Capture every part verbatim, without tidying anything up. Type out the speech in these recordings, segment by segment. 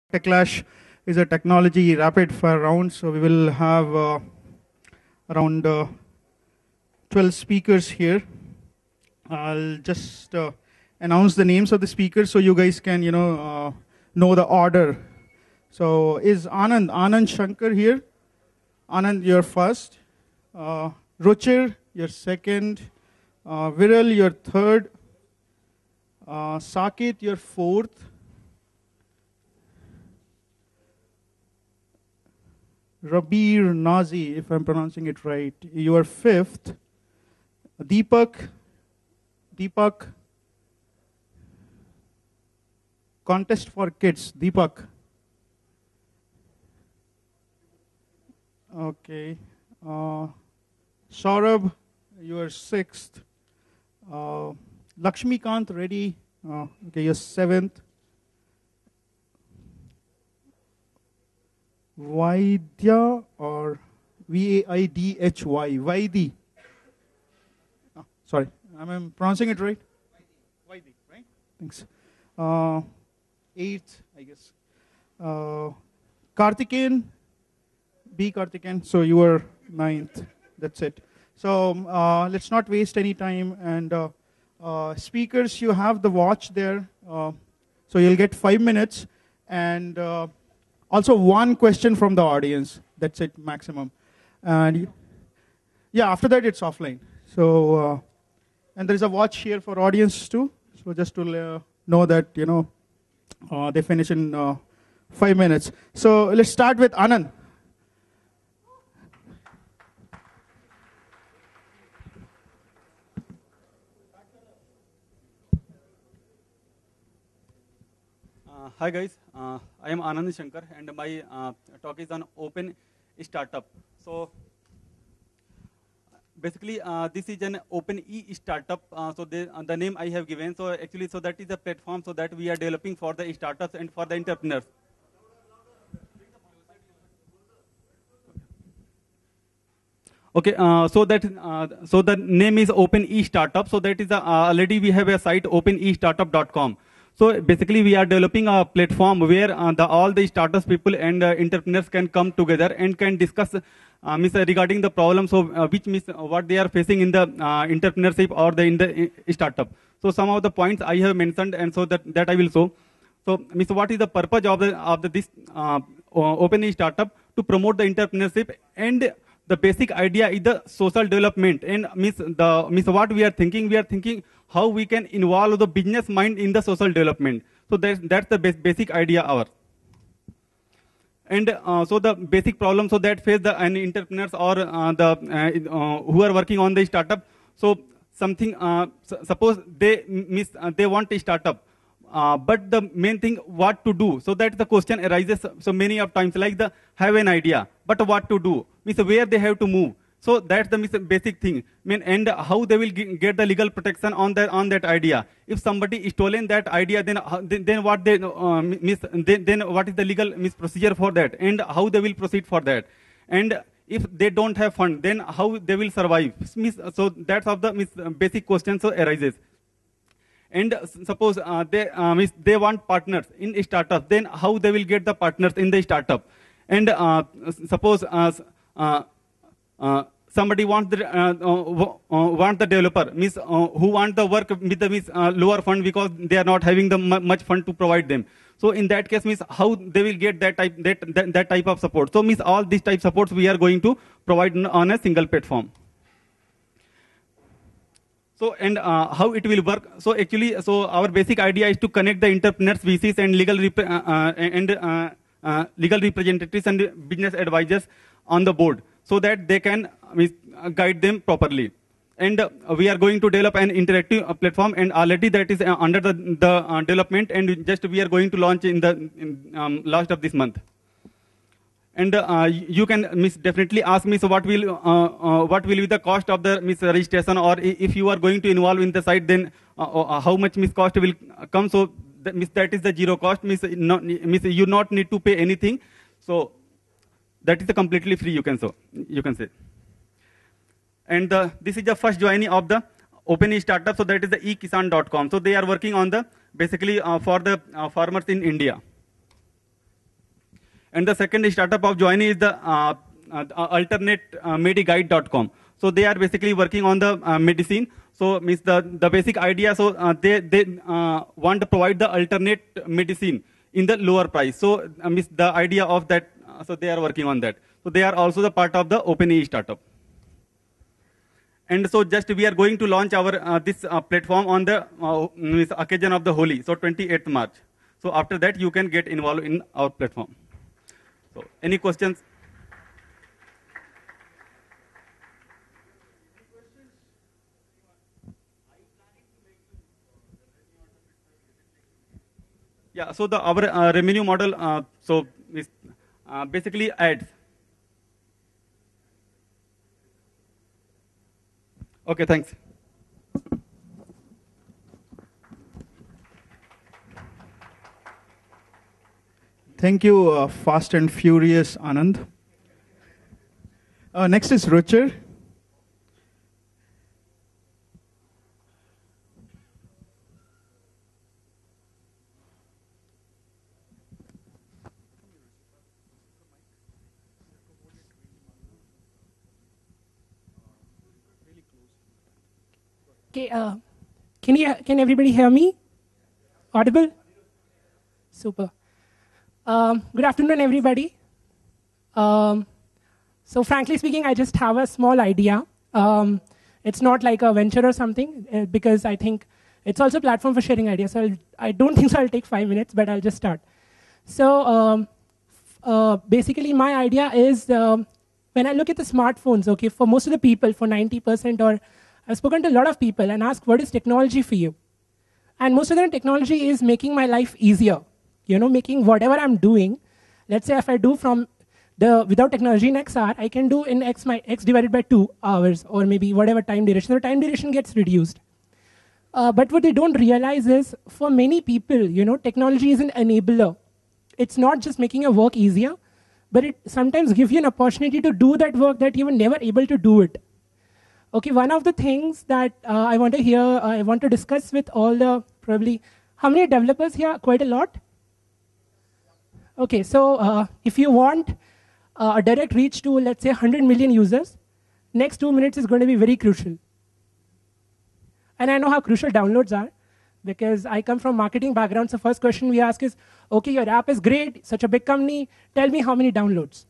TechClash is a technology rapid fire round, so we will have uh, around uh, twelve speakers here. I'll just uh, announce the names of the speakers so you guys can, you know, uh, know the order. So is Anand, Anand Shankar here? Anand, you're first. Uh, Ruchir, you're second. Uh, Viral, you're third. Uh, Sakit, you're fourth. Rabir Nazi, if I'm pronouncing it right, you are fifth. Deepak, Deepak, contest for kids, Deepak. Okay. Uh, Saurabh, you are sixth. Uh, Lakshmikant Reddy, uh, okay, you're seventh. Vaidya or V A I D H Y, Vaidi. Oh, sorry, am I pronouncing it right? Vaidi, right? Thanks. Uh, eighth, I guess. Uh, Karthikeyan, B. Karthikeyan, so you are ninth. That's it. So uh, let's not waste any time. And uh, uh, speakers, you have the watch there. Uh, so you'll get five minutes. And uh, also one question from the audience. That's it, maximum. And yeah, after that it's offline. So, uh, and there is a watch here for audience too. So just to uh, know that, you know, uh, they finish in uh, five minutes. So let's start with Anand. Uh, hi guys, uh, I am Anand Shankar and my uh, talk is on open startup. So basically uh, this is an open e-startup, uh, so they, uh, the name I have given, so actually so that is a platform so that we are developing for the startups and for the entrepreneurs. Okay, uh, so that uh, so the name is Open E-Startup. So that is a, uh, already we have a site open e startup dot com. So basically we are developing a platform where uh, the, all the startups people and uh, entrepreneurs can come together and can discuss uh, miss, uh, regarding the problems of uh, which miss, uh, what they are facing in the uh, entrepreneurship or the in the uh, startup. So some of the points I have mentioned, and so that that I will show. So miss, what is the purpose of the of the, this uh, Open E-Startup? To promote the entrepreneurship, and the basic idea is the social development. And miss the miss what we are thinking, we are thinking how we can involve the business mind in the social development. So that's that's the bas basic idea our. And uh, so the basic problem so that face the any entrepreneurs or uh, the uh, uh, who are working on the startup. So something uh, suppose they miss uh, they want a startup. Uh, but the main thing, what to do? So that the question arises so many of times, like the have an idea, but what to do? Means where they have to move. So that's the basic thing. I mean, and how they will get the legal protection on that on that idea. If somebody stolen that idea, then then, then what they uh, miss? Then, then what is the legal miss procedure for that? And how they will proceed for that? And if they don't have fund, then how they will survive? So that's of the miss, basic question so arises. And suppose uh, they uh, miss, they want partners in a startup, then how they will get the partners in the startup? And uh, suppose uh, uh, uh, somebody wants the uh, uh, want the developer, means uh, who want the work with the means, uh, lower fund because they are not having the much fund to provide them. So in that case, means how they will get that type that that, that type of support. So means all these type supports we are going to provide on a single platform. So, and uh, how it will work. So actually, so our basic idea is to connect the entrepreneurs, V Cs, and legal rep uh, uh, and uh, uh, legal representatives and business advisors on the board, so that they can uh, guide them properly. And uh, we are going to develop an interactive uh, platform, and already that is uh, under the, the uh, development, and just we are going to launch in the in, um, last of this month. And uh, you can miss definitely ask me, so what will uh, uh, what will be the cost of the miss registration, or if you are going to involve in the site, then uh, uh, how much miss cost will come? So that, miss, that is the zero cost. Miss, not, miss you not need to pay anything. So that is the completely free. You can so you can say. And uh, this is the first joining of the Open E-Startup, so that is the e kisan dot com. So they are working on the basically uh, for the uh, farmers in India. And the second startup of Joiny is the uh, uh, alternate uh, mediguide dot com. So they are basically working on the uh, medicine. So means the, the basic idea, so uh, they, they uh, want to provide the alternate medicine in the lower price. So uh, means the idea of that, uh, so they are working on that. So they are also the part of the OpenAI startup. And so just we are going to launch our uh, this uh, platform on the uh, occasion of the Holi, so twenty-eighth March. So after that, you can get involved in our platform. So any questions? Yeah, so the our uh, revenue model, uh, so is uh, basically ads. Okay, thanks. Thank you, uh, Fast and Furious Anand. Uh, next is Ruchir. Okay, uh, can you can everybody hear me? Audible? Super. Um, good afternoon, everybody. Um, so, frankly speaking, I just have a small idea. Um, it's not like a venture or something, uh, because I think it's also a platform for sharing ideas. So, I'll, I don't think so. I'll take five minutes, but I'll just start. So, um, uh, basically, my idea is um, when I look at the smartphones. Okay, for most of the people, for ninety percent or I've spoken to a lot of people and asked, what is technology for you? And most of the technology is making my life easier. You know, making whatever I'm doing, let's say if I do from the, without technology in X hour, I can do in X, my X divided by two hours, or maybe whatever time duration. So the time duration gets reduced. Uh, but what they don't realize is, for many people, you know, technology is an enabler. It's not just making your work easier, but it sometimes gives you an opportunity to do that work that you were never able to do it. Okay, one of the things that uh, I want to hear, uh, I want to discuss with all the, probably, how many developers here? Quite a lot? Okay, so uh, if you want uh, a direct reach to, let's say, one hundred million users, next two minutes is going to be very crucial. And I know how crucial downloads are, because I come from marketing background, so first question we ask is, okay, your app is great, such a big company, tell me how many downloads.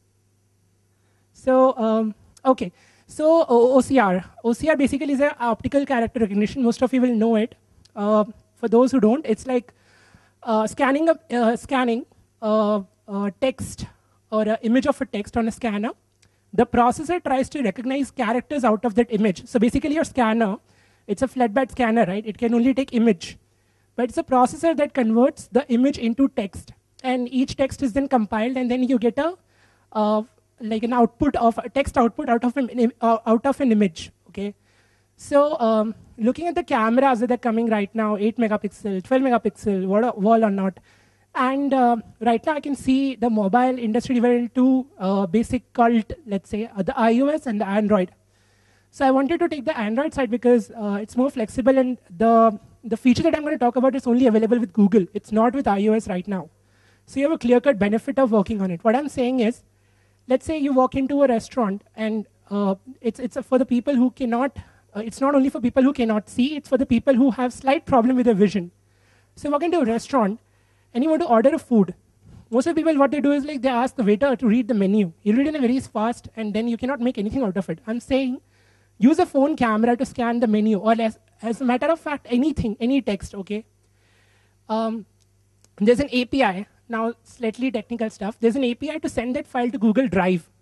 So, um, okay. So O C R. O C R basically is an optical character recognition. Most of you will know it. Uh, for those who don't, it's like uh, scanning a, uh, scanning a, a text or an image of a text on a scanner. The processor tries to recognize characters out of that image. So basically your scanner, it's a flatbed scanner, right? It can only take image. But it's a processor that converts the image into text. And each text is then compiled, and then you get a uh, like an output of a text output out of an uh, out of an image. Okay, so um, looking at the cameras that are coming right now, eight megapixel, twelve megapixel, wall or not, and uh, right now I can see the mobile industry divided into uh, basic cult, let's say, uh, the iOS and the Android. So I wanted to take the Android side because uh, it's more flexible, and the the feature that I'm going to talk about is only available with Google. It's not with iOS right now. So you have a clear-cut benefit of working on it. What I'm saying is, let's say you walk into a restaurant, and uh, it's, it's for the people who cannot, uh, it's not only for people who cannot see, it's for the people who have slight problem with their vision. So you walk into a restaurant, and you want to order a food. Most of the people, what they do is like they ask the waiter to read the menu. You read it in a very fast, and then you cannot make anything out of it. I'm saying, use a phone camera to scan the menu, or as, as a matter of fact, anything, any text, okay? Um, there's an A P I. Now, slightly technical stuff. There's an A P I to send that file to Google Drive.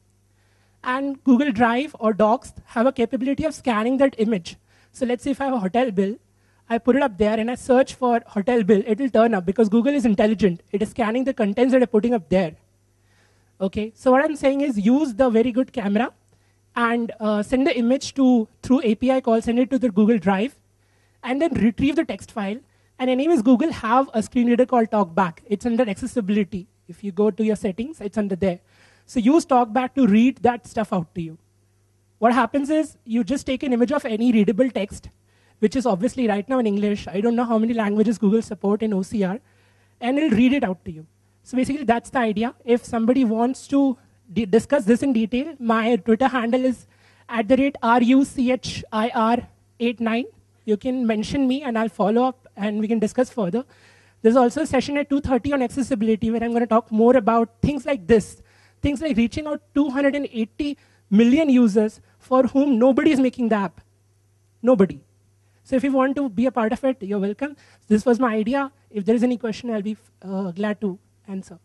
And Google Drive or Docs have a capability of scanning that image. So let's say if I have a hotel bill, I put it up there and I search for hotel bill, it will turn up because Google is intelligent. It is scanning the contents that I'm putting up there. Okay, so what I'm saying is use the very good camera and uh, send the image to, through A P I call, send it to the Google Drive, and then retrieve the text file. And anyways, Google have a screen reader called TalkBack. It's under accessibility. If you go to your settings, it's under there. So use TalkBack to read that stuff out to you. What happens is you just take an image of any readable text, which is obviously right now in English. I don't know how many languages Google support in O C R, and it'll read it out to you. So basically, that's the idea. If somebody wants to discuss this in detail, my Twitter handle is at the rate R U C H I R eighty-nine. You can mention me and I'll follow up and we can discuss further. There's also a session at two thirty on accessibility where I'm going to talk more about things like this. Things like reaching out two hundred eighty million users for whom nobody is making the app. Nobody. So if you want to be a part of it, you're welcome. This was my idea. If there is any question, I'll be uh, glad to answer.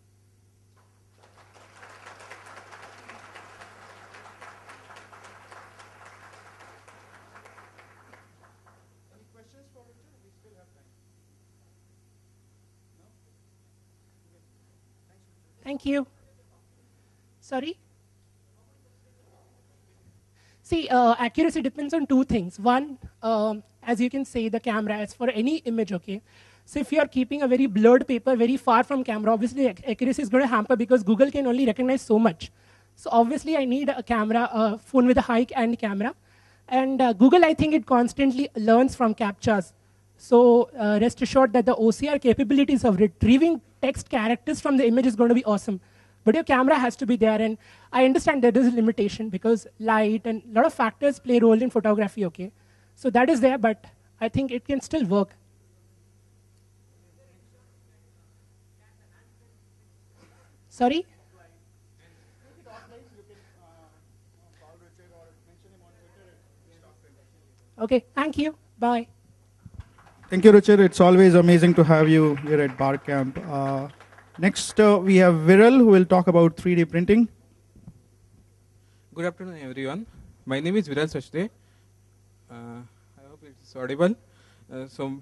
Any questions for Richard? We still have time. No? Okay. Thanks, Richard. Thank you. Sorry? See, uh, accuracy depends on two things. One, um, as you can say, the camera, as for any image, okay? So if you are keeping a very blurred paper very far from camera, obviously ac accuracy is going to hamper because Google can only recognize so much. So obviously I need a camera, a phone with a high-end camera. And uh, Google, I think it constantly learns from CAPTCHAs. So uh, rest assured that the O C R capabilities of retrieving text characters from the image is going to be awesome. But your camera has to be there, and I understand there is a limitation because light and a lot of factors play a role in photography, okay? So that is there, but I think it can still work. Sorry? Okay, thank you. Bye. Thank you, Richard. It's always amazing to have you here at Barcamp. Uh, next, uh, we have Viral, who will talk about three D printing. Good afternoon, everyone. My name is Viral Sachdev. Uh, I hope it's audible. Uh, so,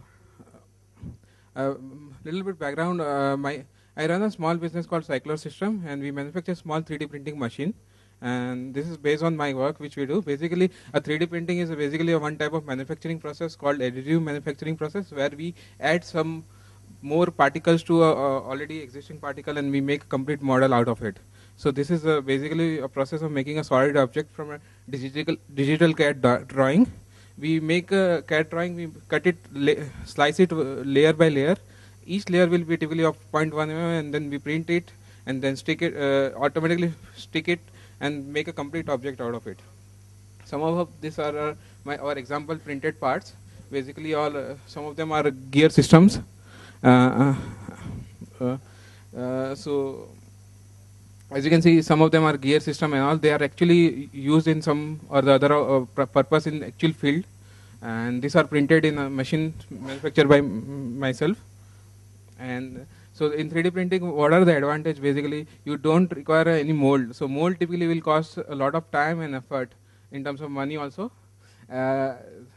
a uh, uh, little bit background. Uh, my I run a small business called Cyclor System, and we manufacture small three D printing machine. And this is based on my work, which we do. Basically, a three D printing is a basically a one type of manufacturing process called additive manufacturing process, where we add some more particles to a, a already existing particle, and we make a complete model out of it. So this is a basically a process of making a solid object from a digital digital C A D drawing. We make a C A D drawing, we cut it, slice it layer by layer. Each layer will be typically of zero point one millimeter, and then we print it, and then stick it, uh, automatically stick it, and make a complete object out of it. Some of these are uh, my our example printed parts. Basically, all uh, some of them are gear systems. Uh, uh, uh, so, as you can see, some of them are gear system and all. They are actually used in some or the other uh, purpose in actual field, and these are printed in a machine manufactured by m myself. And so in three D printing, what are the advantage? Basically, you don't require any mold. So mold typically will cost a lot of time and effort in terms of money also. Uh,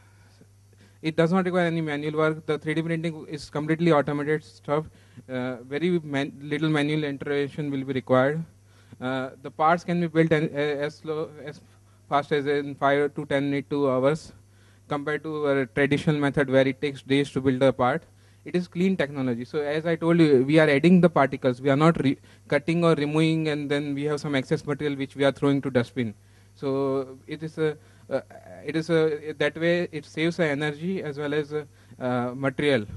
it does not require any manual work. The three D printing is completely automated stuff. Uh, very man little manual intervention will be required. Uh, the parts can be built an, uh, as slow, as fast as in five to ten minutes, two hours, compared to a traditional method where it takes days to build a part. It is clean technology. So as I told you, we are adding the particles. We are not re cutting or removing, and then we have some excess material which we are throwing to dustbin. So it is a, uh, it is a, that way it saves energy as well as uh, uh, material.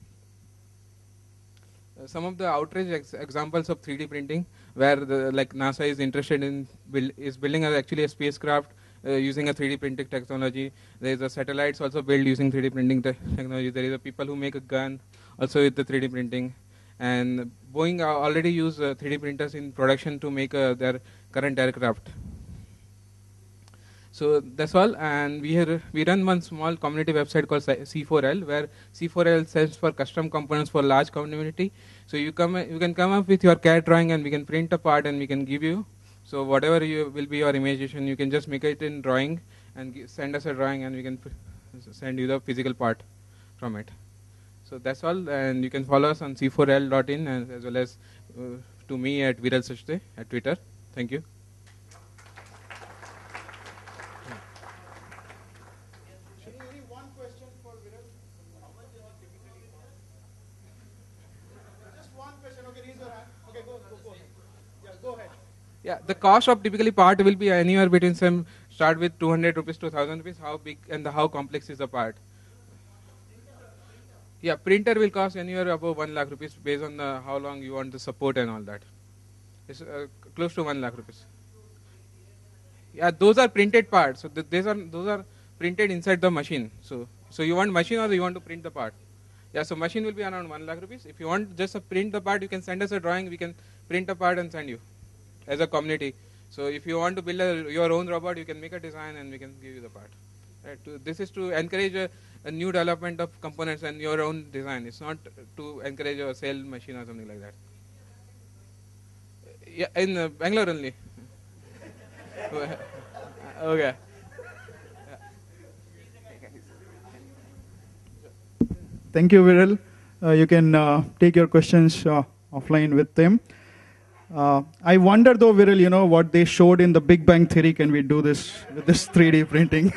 Uh, some of the outrage ex examples of three D printing, where the, like NASA is interested in build, is building a, actually a spacecraft Uh, using a three D printing technology. There is a satellites also built using three D printing te technology. There is a people who make a gun also with the three D printing. And Boeing uh, already use uh, three D printers in production to make uh, their current aircraft. So that's all. And we have, we run one small community website called C four L, where C four L stands for custom components for large community. So you come, you can come up with your C A D drawing, and we can print a part and we can give you. So whatever you will be your imagination, you can just make it in drawing and send us a drawing, and we can send you the physical part from it. So that's all, and you can follow us on c four l dot in as, as well as uh, to me at Viral Sachdev at Twitter. Thank you. Any one question for Viral? Just one question. Okay, raise your hand. Okay, go, go, go. Yeah, go ahead. Yeah, the cost of typically part will be anywhere between some start with two hundred rupees to one thousand rupees. How big and the, how complex is the part? Yeah, printer will cost anywhere above one lakh rupees based on the how long you want the support and all that. It's uh, close to one lakh rupees. Yeah, those are printed parts. So th these are those are printed inside the machine. So so you want machine or you want to print the part? Yeah, so machine will be around one lakh rupees. If you want just to print the part, you can send us a drawing. We can print a part and send you as a community. So if you want to build a, your own robot, you can make a design and we can give you the part. Right? To, this is to encourage a, a new development of components and your own design. It's not to encourage a sale machine or something like that. Yeah, in uh, Bangalore only. Okay. Thank you, Viral. Uh, you can uh, take your questions uh, offline with them. Uh, I wonder though, Viral, you know, what they showed in the Big Bang Theory, can we do this with this three D printing?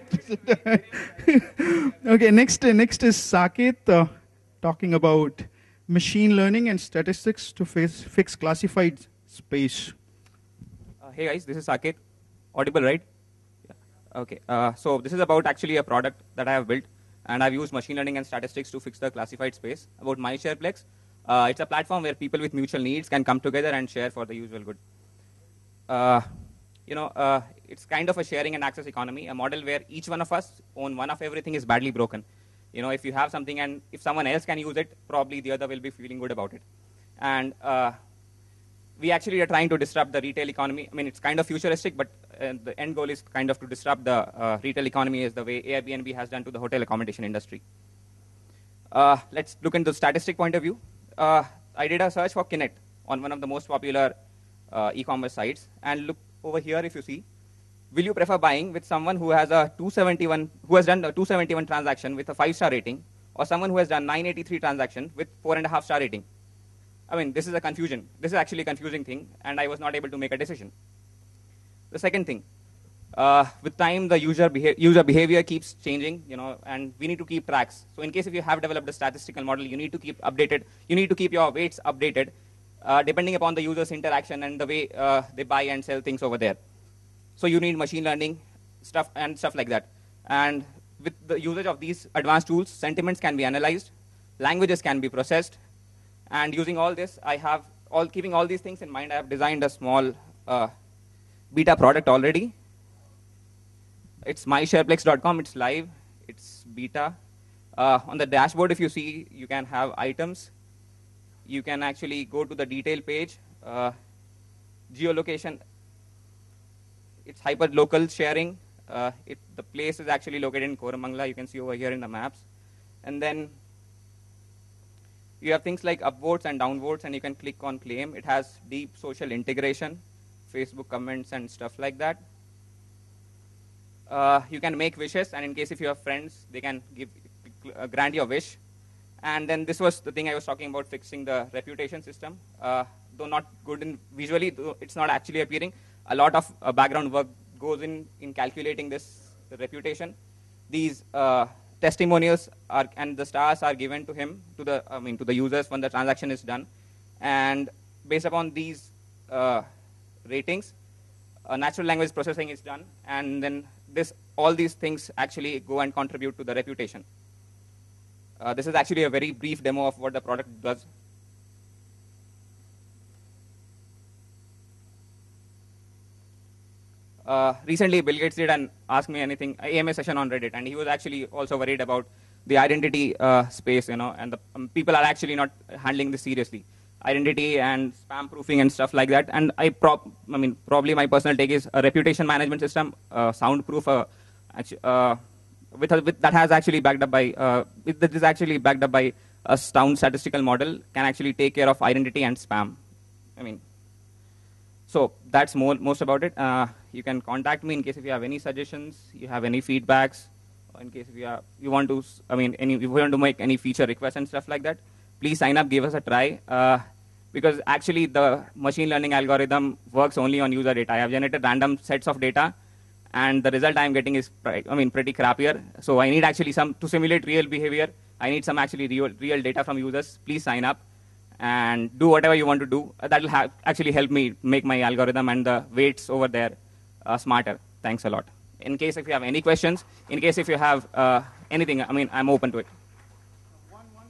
Okay, next, uh, next is Saket uh, talking about machine learning and statistics to face, fix classified space. Uh, hey guys, this is Saket. Audible, right? Yeah. Okay, uh, so this is about actually a product that I have built, and I've used machine learning and statistics to fix the classified space. About MySharePlex, uh, it's a platform where people with mutual needs can come together and share for the usual good. Uh, you know, uh, it's kind of a sharing and access economy, a model where each one of us own one of everything is badly broken. You know, if you have something and if someone else can use it, probably the other will be feeling good about it. And uh, we actually are trying to disrupt the retail economy. I mean, it's kind of futuristic, but uh, the end goal is kind of to disrupt the uh, retail economy as the way Airbnb has done to the hotel accommodation industry. Uh, let's look into the statistic point of view. Uh, I did a search for Kinect on one of the most popular uh, e-commerce sites, and look over here if you see. Will you prefer buying with someone who has a two seventy-one, who has done a two seventy-one transaction with a five-star rating, or someone who has done nine eighty-three transaction with four and a half star rating? I mean, this is a confusion. This is actually a confusing thing, and I was not able to make a decision. The second thing, uh, with time, the user, beha user behavior keeps changing, you know, and we need to keep tracks. So in case if you have developed a statistical model, you need to keep updated. You need to keep your weights updated, uh, depending upon the user's interaction and the way uh, they buy and sell things over there. So you need machine learning stuff and stuff like that. And with the usage of these advanced tools, sentiments can be analyzed, languages can be processed, and using all this, I have all keeping all these things in mind, I have designed a small uh, beta product already. It's my shareplex dot com. It's live. It's beta. Uh, on the dashboard, if you see, you can have items. You can actually go to the detail page. Uh, geolocation. It's hyper-local sharing. Uh, it, the place is actually located in Koramangala. You can see over here in the maps. And then you have things like upvotes and downvotes, and you can click on claim. It has deep social integration, Facebook comments, and stuff like that. Uh, you can make wishes, and in case if you have friends, they can give uh, grant your wish. And then this was the thing I was talking about, fixing the reputation system. Uh, though not good in visually, though it's not actually appearing. A lot of uh, background work goes in in calculating this reputation. These uh, testimonials are and the stars are given to him, to the I mean to the users when the transaction is done, and based upon these uh, ratings, uh, natural language processing is done, and then this all these things actually go and contribute to the reputation. Uh, this is actually a very brief demo of what the product does. Uh, recently, Bill Gates did an Ask Me Anything A M A session on Reddit, and he was actually also worried about the identity uh, space, you know, and the um, people are actually not handling this seriously. Identity and spam proofing and stuff like that. And I, prop, I mean, probably my personal take is a reputation management system, uh, soundproof, uh, uh, with, a, with that has actually backed up by, uh, with that is actually backed up by a sound statistical model, can actually take care of identity and spam. I mean, so that's more, most about it. Uh, you can contact me in case if you have any suggestions, you have any feedbacks, or in case if you, have, you want to, I mean, any, if you want to make any feature requests and stuff like that, please sign up, give us a try. Uh, because actually the machine learning algorithm works only on user data. I have generated random sets of data, and the result I'm getting is, I mean, pretty crappier. So I need actually some, to simulate real behavior, I need some actually real, real data from users. Please sign up and do whatever you want to do. Uh, that will actually help me make my algorithm and the weights over there uh, smarter. Thanks a lot. In case if you have any questions, in case if you have uh, anything, I mean, I'm open to it. One, one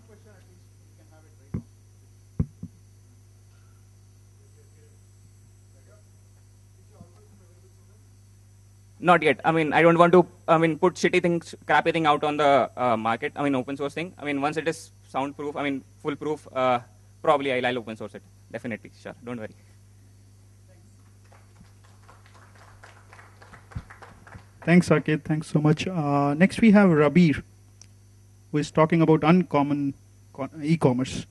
Not yet. I mean, I don't want to, I mean, put shitty things, crappy thing out on the uh, market. I mean, open source thing. I mean, once it is soundproof, I mean, foolproof, uh, probably I'll, I'll open source it. Definitely, sure. Don't worry. Thanks, Saket. Thanks so much. Uh, next, we have Rabir, who is talking about uncommon e-commerce.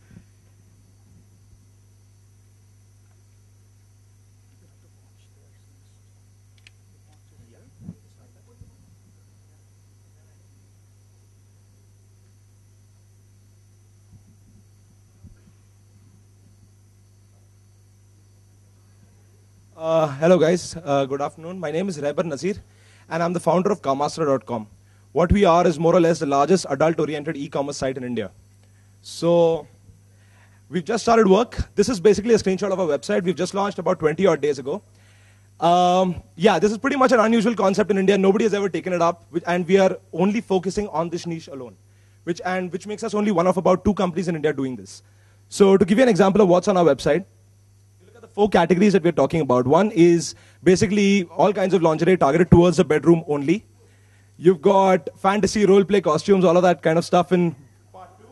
Uh, hello guys, uh, good afternoon. My name is Rehbar Nazir and I'm the founder of Kamaastra dot com. What we are is more or less the largest adult-oriented e-commerce site in India. So we've just started work. This is basically a screenshot of our website. We've just launched about twenty odd days ago. Um, yeah, this is pretty much an unusual concept in India. Nobody has ever taken it up, and we are only focusing on this niche alone, which, and which makes us only one of about two companies in India doing this. So to give you an example of what's on our website, four categories that we're talking about. One is basically all kinds of lingerie targeted towards the bedroom only. You've got fantasy, role play, costumes, all of that kind of stuff in part two.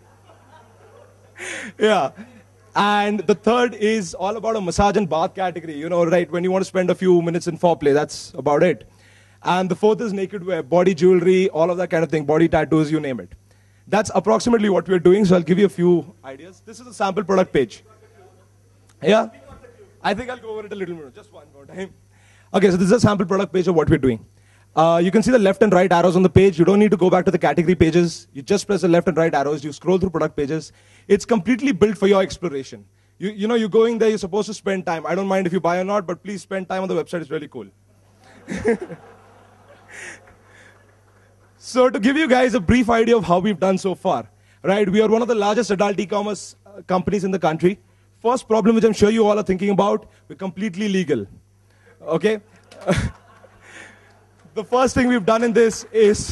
Yeah. And the third is all about a massage and bath category, you know, right, when you want to spend a few minutes in foreplay, that's about it. And the fourth is naked wear, body jewelry, all of that kind of thing, body tattoos, you name it. That's approximately what we're doing, so I'll give you a few ideas. This is a sample product page. Yeah? I think I'll go over it a little more, just one more time. Okay, so this is a sample product page of what we're doing. Uh, you can see the left and right arrows on the page. You don't need to go back to the category pages. You just press the left and right arrows. You scroll through product pages. It's completely built for your exploration. You, you know, you're going there, you're supposed to spend time. I don't mind if you buy or not, but please spend time on the website. It's really cool. So to give you guys a brief idea of how we've done so far, right? We are one of the largest adult e-commerce uh, companies in the country. First problem, which I'm sure you all are thinking about, we're completely legal. Okay? The first thing we've done in this is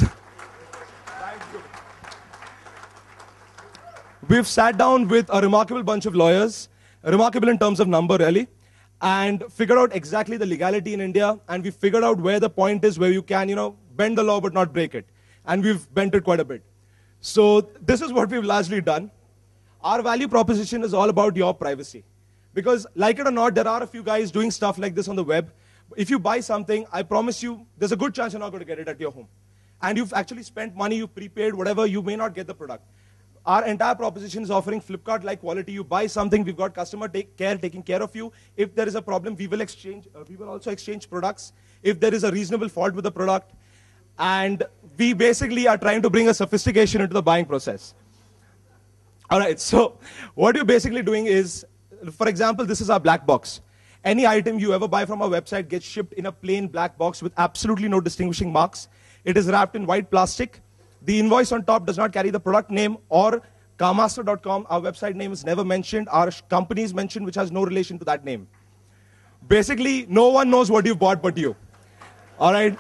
we've sat down with a remarkable bunch of lawyers, remarkable in terms of number really, and figured out exactly the legality in India, and we figured out where the point is where you can, you know, bend the law but not break it. And we've bent it quite a bit. So this is what we've largely done. Our value proposition is all about your privacy. Because like it or not, there are a few guys doing stuff like this on the web. If you buy something, I promise you, there's a good chance you're not going to get it at your home. And you've actually spent money, you've prepaid, whatever, you may not get the product. Our entire proposition is offering Flipkart-like quality. You buy something, we've got customer take care, taking care of you. If there is a problem, we will exchange, uh, we will also exchange products. If there is a reasonable fault with the product. And we basically are trying to bring a sophistication into the buying process. All right, so what you're basically doing is, for example, this is our black box. Any item you ever buy from our website gets shipped in a plain black box with absolutely no distinguishing marks. It is wrapped in white plastic. The invoice on top does not carry the product name or Kamaastra dot com. Our website name is never mentioned. Our company is mentioned, which has no relation to that name. Basically, no one knows what you've bought but you. All right?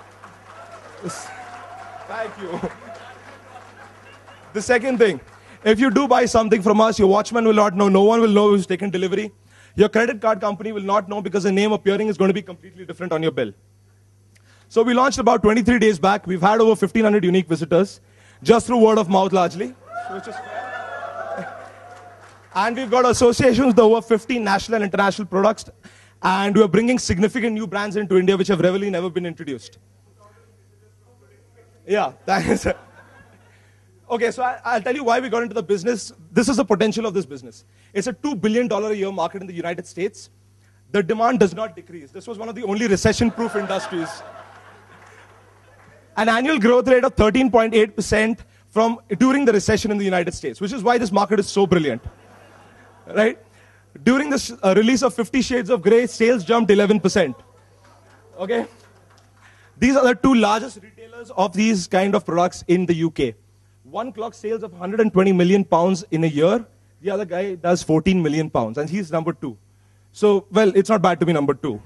Thank you. The second thing. If you do buy something from us, your watchman will not know, no one will know who's taken delivery. Your credit card company will not know because the name appearing is going to be completely different on your bill. So we launched about twenty-three days back. We've had over fifteen hundred unique visitors, just through word of mouth largely. Which is and we've got associations with over fifteen national and international products. And we're bringing significant new brands into India which have really never been introduced. Yeah, thanks. Okay, so I, I'll tell you why we got into the business. This is the potential of this business. It's a two billion dollars a year market in the United States. The demand does not decrease. This was one of the only recession-proof industries. An annual growth rate of thirteen point eight percent from during the recession in the United States, which is why this market is so brilliant. Right? During the uh, release of Fifty Shades of Grey, sales jumped eleven percent. Okay? These are the two largest retailers of these kind of products in the U K. One clocks sales of one hundred twenty million pounds in a year. The other guy does fourteen million pounds, and he's number two. So, well, it's not bad to be number two.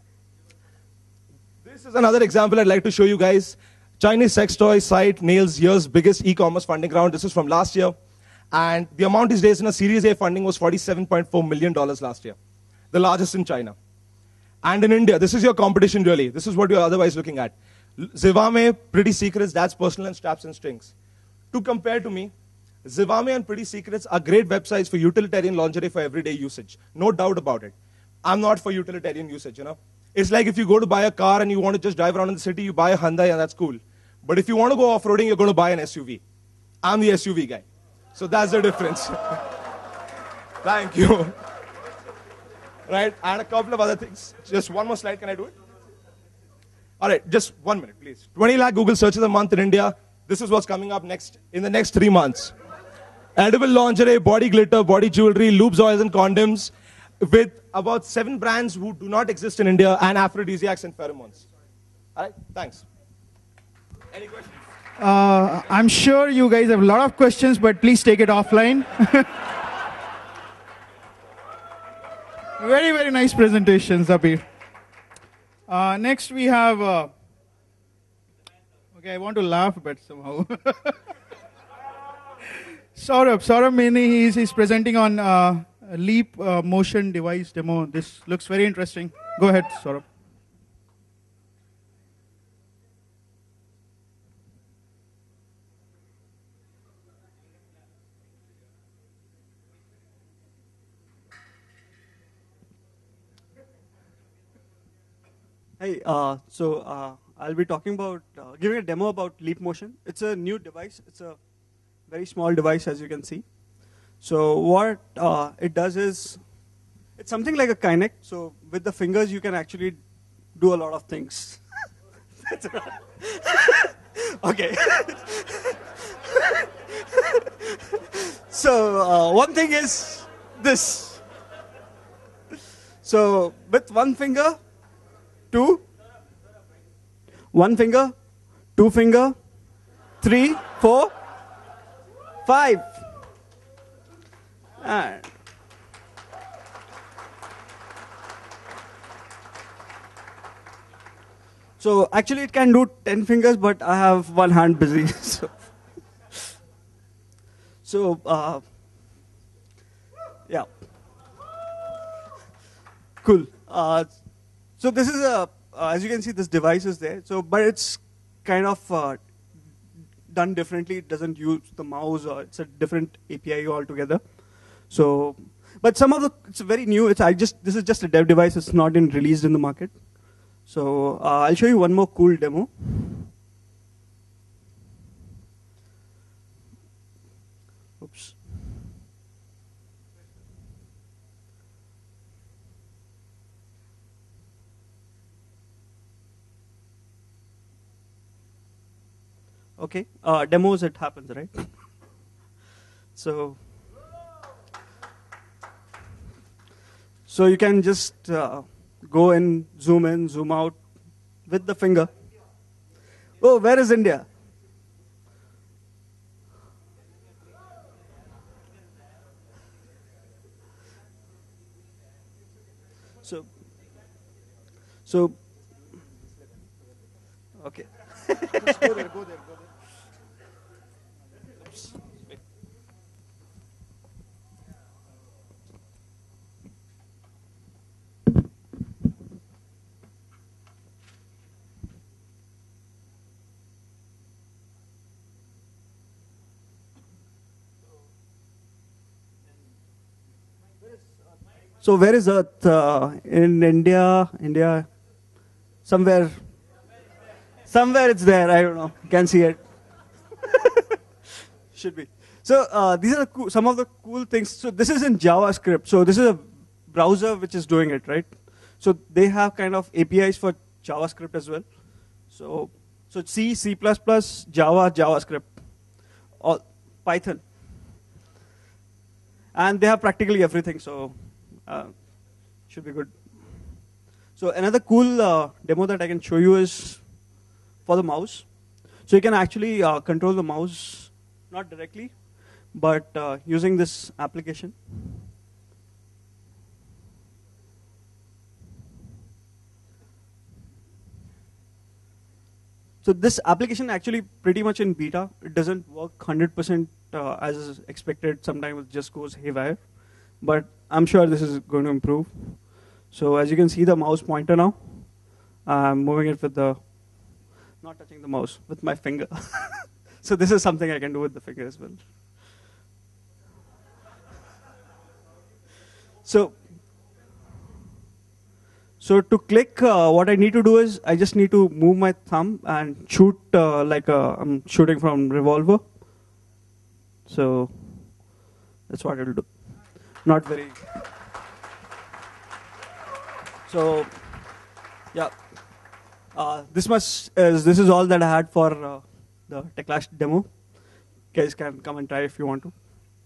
This is another example I'd like to show you guys. Chinese sex toy site nails year's biggest e-commerce funding round. This is from last year. And the amount is raised in a Series A funding was forty-seven point four million dollars last year, the largest in China. And in India, this is your competition really. This is what you're otherwise looking at. Zivame, Pretty Secrets, that's personal and straps and strings. To compare to me, Zivame and Pretty Secrets are great websites for utilitarian lingerie for everyday usage. No doubt about it. I'm not for utilitarian usage, you know. It's like if you go to buy a car and you want to just drive around in the city, you buy a Hyundai and that's cool. But if you want to go off-roading, you're going to buy an S U V. I'm the S U V guy. So that's the difference. Thank you. Right, and a couple of other things. Just one more slide, can I do it? All right, just one minute, please. twenty lakh Google searches a month in India. This is what's coming up next in the next three months. Edible lingerie, body glitter, body jewelry, lubes, oils, and condoms with about seven brands who do not exist in India and aphrodisiacs and pheromones. All right, thanks. Any questions? Uh, I'm sure you guys have a lot of questions, but please take it offline. Very, very nice presentation, Zabir. Uh, next we have, uh, okay, I want to laugh, but somehow. Saurabh, Saurabh Meni, he's, he's presenting on uh, a Leap uh, motion device demo. This looks very interesting. Go ahead, Saurabh. Hey, uh, so uh, I'll be talking about, uh, giving a demo about Leap Motion. It's a new device. It's a very small device, as you can see. So what uh, it does is, it's something like a Kinect. So with the fingers, you can actually do a lot of things. Okay. So uh, one thing is this. So with one finger, two, one finger, two finger, three, four, five. And so actually it can do ten fingers, but I have one hand busy. so so uh, yeah, cool. Uh, So this is a, uh, as you can see, this device is there. So, but it's kind of uh, done differently. It doesn't use the mouse, or it's a different A P I altogether. So, but some of the, it's very new. It's I just this is just a dev device. It's not been released in the market. So uh, I'll show you one more cool demo. Oops. Okay, uh, demos, it happens, right? so, so you can just uh, go and zoom in, zoom out with the finger. Oh, where is India? So, so, okay. Just go there, go there, go there. So where is Earth? Uh, in India, India, somewhere, somewhere it's there. I don't know. You can see it. Should be. So uh, these are the cool, some of the cool things. So this is in JavaScript. So this is a browser which is doing it, right? So they have kind of A P Is for JavaScript as well. So so C, C++, Java, JavaScript, all Python, and they have practically everything. So. Uh, should be good. So another cool uh, demo that I can show you is for the mouse. So you can actually uh, control the mouse, not directly, but uh, using this application. So this application actually pretty much in beta. It doesn't work one hundred percent uh, as expected. Sometimes it just goes haywire. But I'm sure this is going to improve. So as you can see the mouse pointer now, I'm moving it with the, not touching the mouse, with my finger. So this is something I can do with the finger as well. So, so to click, uh, what I need to do is I just need to move my thumb and shoot uh, like a, I'm shooting from revolver. So that's what it'll do. Not very. So yeah, uh, this much is this is all that I had for uh, the TechLash demo. You guys can come and try if you want to.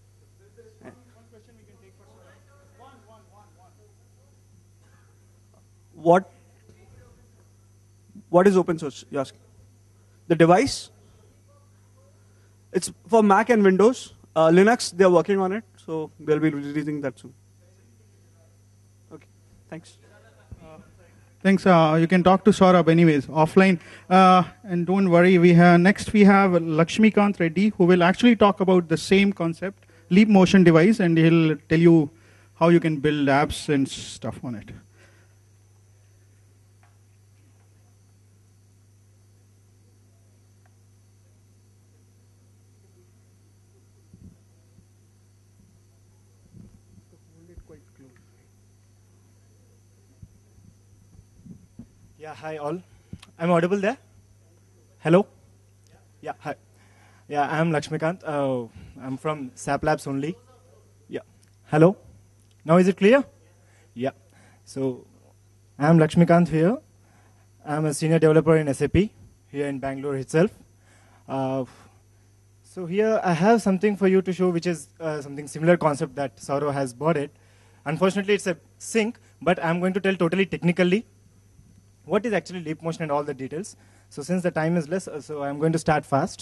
What what is open source? You ask. The device. It's for Mac and Windows. Uh, Linux, they're working on it, so they'll be releasing that soon. Okay, thanks. Thanks. Uh, you can talk to Saurabh anyways, offline. Uh, and don't worry, we have next we have Lakshmikant Reddy, who will actually talk about the same concept, Leap Motion device, and he'll tell you how you can build apps and stuff on it. Yeah, hi all. I'm audible there? Hello? Yeah, hi. Yeah, I'm Lakshmikant. Uh, I'm from SAP Labs only. Yeah. Hello? Now is it clear? Yeah. So, I'm Lakshmikant here. I'm a senior developer in S A P here in Bangalore itself. Uh, so here I have something for you to show, which is uh, something similar concept that Saurav has brought it. Unfortunately, it's a sync, but I'm going to tell totally technically what is actually leap motion and all the details. So since the time is less, uh, so I'm going to start fast.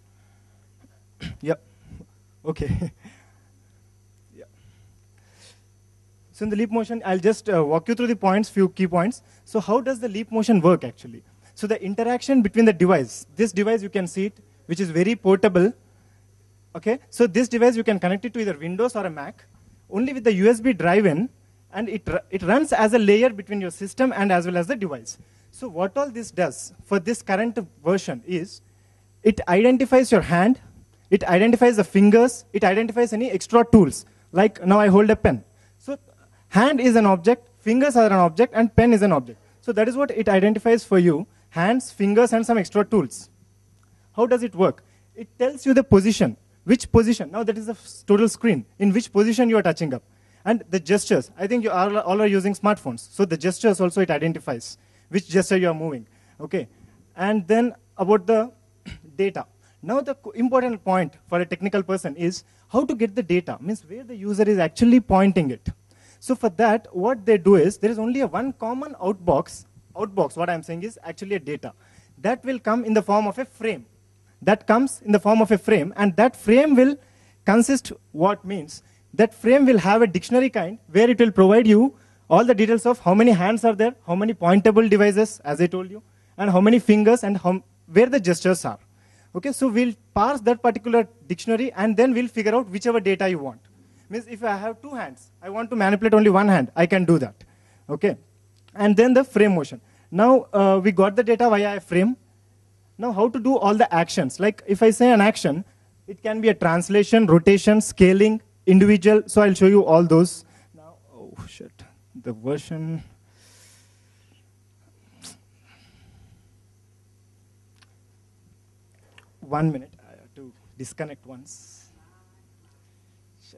Yep. Okay. Yeah. So in the leap motion, I'll just uh, walk you through the points, few key points. So how does the leap motion work actually? So the interaction between the device, this device you can see it, which is very portable. Okay. So this device you can connect it to either Windows or a Mac, only with the U S B drive in. And it, it runs as a layer between your system and as well as the device. So what all this does for this current version is, it identifies your hand, it identifies the fingers, it identifies any extra tools. Like now I hold a pen. So hand is an object, fingers are an object, and pen is an object. So that is what it identifies for you, hands, fingers, and some extra tools. How does it work? It tells you the position, which position, now that is the total screen, in which position you are touching up. And the gestures, I think you all, all are using smartphones. So the gestures also it identifies which gesture you are moving. Okay. And then about the data. Now the important point for a technical person is how to get the data, means where the user is actually pointing it. So for that, what they do is, there is only a one common outbox. Outbox, what I'm saying is actually a data. That will come in the form of a frame. That comes in the form of a frame, and that frame will consist, what means, that frame will have a dictionary kind where it will provide you all the details of how many hands are there, how many pointable devices, as I told you, and how many fingers and how, where the gestures are. Okay, so we'll parse that particular dictionary and then we'll figure out whichever data you want. Means if I have two hands, I want to manipulate only one hand, I can do that. Okay, and then the frame motion. Now uh, we got the data via a frame. Now how to do all the actions? Like if I say an action, it can be a translation, rotation, scaling, individual, so I'll show you all those. Now, oh shit, the version. One minute, I have to disconnect once. Shit.